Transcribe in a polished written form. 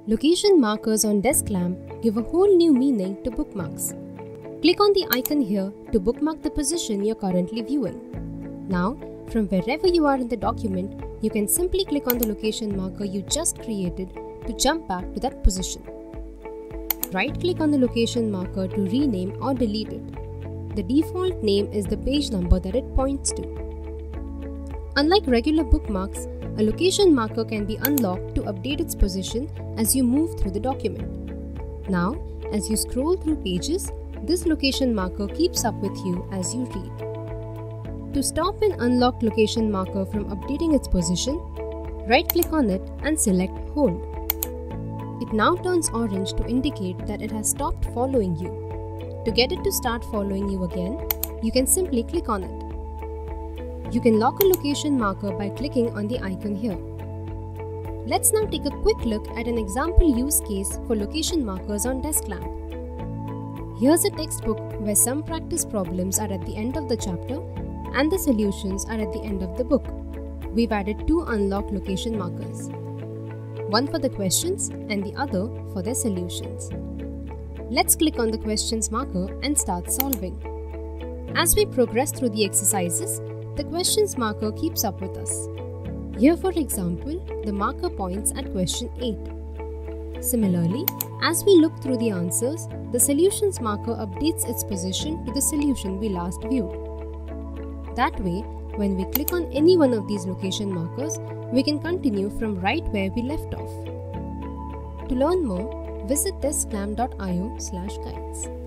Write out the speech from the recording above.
Location markers on Desklamp give a whole new meaning to bookmarks. Click on the icon here to bookmark the position you're currently viewing. Now, from wherever you are in the document, you can simply click on the location marker you just created to jump back to that position. Right-click on the location marker to rename or delete it. The default name is the page number that it points to. Unlike regular bookmarks, a location marker can be unlocked to update its position as you move through the document. Now, as you scroll through pages, this location marker keeps up with you as you read. To stop an unlocked location marker from updating its position, right-click on it and select Hold. It now turns orange to indicate that it has stopped following you. To get it to start following you again, you can simply click on it. You can lock a location marker by clicking on the icon here. Let's now take a quick look at an example use case for location markers on Desklamp. Here's a textbook where some practice problems are at the end of the chapter and the solutions are at the end of the book. We've added two unlocked location markers, one for the questions and the other for their solutions. Let's click on the questions marker and start solving. As we progress through the exercises, the questions marker keeps up with us. Here, for example, the marker points at question 8. Similarly, as we look through the answers, the solutions marker updates its position to the solution we last viewed. That way, when we click on any one of these location markers, we can continue from right where we left off. To learn more, visit desklamp.io/guides.